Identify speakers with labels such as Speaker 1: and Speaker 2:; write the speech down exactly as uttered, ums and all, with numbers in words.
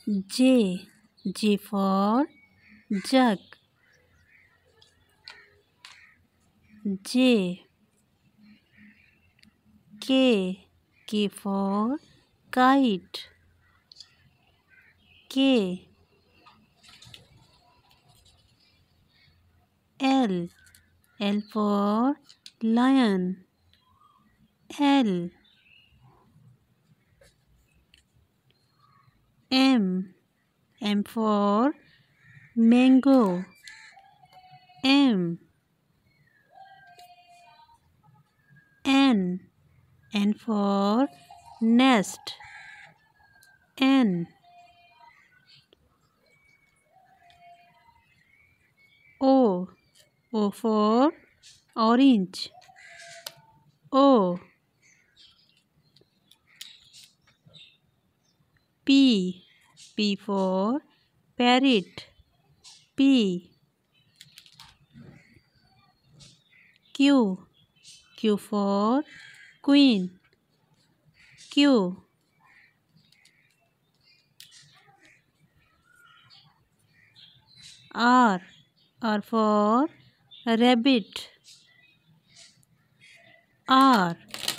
Speaker 1: J. J for jug. J. K. K for kite. K. L. L for lion. L. M. M for mango. M. N. N for nest. N. O. O for orange. O. P. P for parrot. P. Q. Q for queen. Q. R. R for rabbit. R.